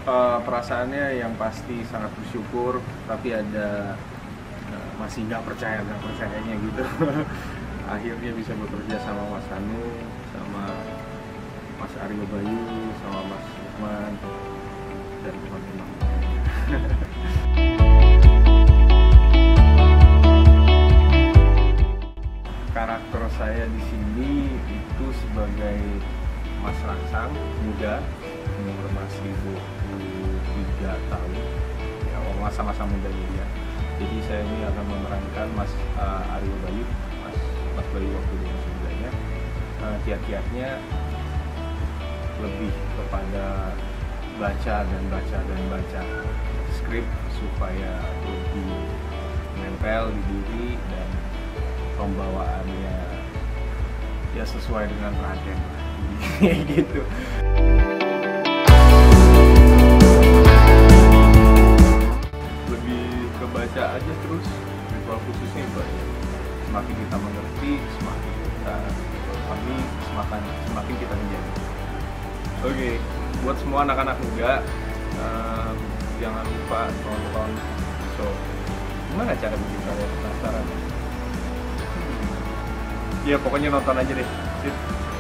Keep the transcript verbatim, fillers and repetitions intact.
Uh, perasaannya yang pasti sangat bersyukur, tapi ada uh, masih nggak percaya nggak percayanya gitu. Akhirnya bisa bekerja sama Mas Hanu, sama Mas Aryo Bayu, sama Mas Lukman dan teman-teman. Karakter saya di sini itu sebagai Mas Rangsang, muda, umur masih dua puluh tiga tahun, ya masa-masa mudanya dia. Jadi saya ini akan memerankan Mas uh, Aryo Bayu, Mas Mas Bayu waktu dia masih mudanya. Uh, kiat-kiatnya lebih kepada baca dan baca dan baca skrip supaya lebih menempel di diri dan pembawaannya ya sesuai dengan Raden gitu. Lebih kebaca aja terus ritual khususnya itu aja. Semakin kita mengerti, semakin kita pahami, semakin semakin kita menjadi. Oke, okay. Buat semua anak-anak muda, um, jangan lupa nonton show. Gimana cara bikin kalian penasaran? Ya pokoknya nonton aja deh.